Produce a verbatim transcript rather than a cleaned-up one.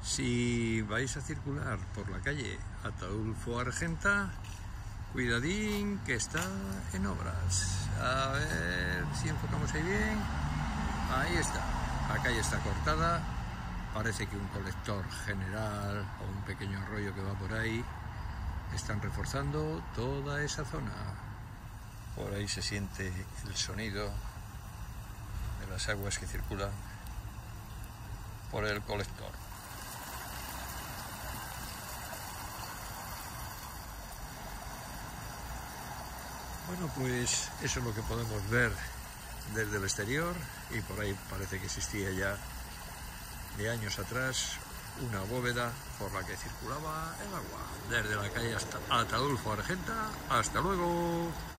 Si vais a circular por la calle Ataulfo Argenta, cuidadín que está en obras. A ver si enfocamos ahí bien. Ahí está. La calle está cortada. Parece que un colector general o un pequeño arroyo que va por ahí están reforzando toda esa zona. Por ahí se siente el sonido de las aguas que circulan por el colector. Bueno, pues eso es lo que podemos ver desde el exterior, y por ahí parece que existía ya de años atrás una bóveda por la que circulaba el agua desde la calle hasta Ataulfo Argenta. Hasta luego.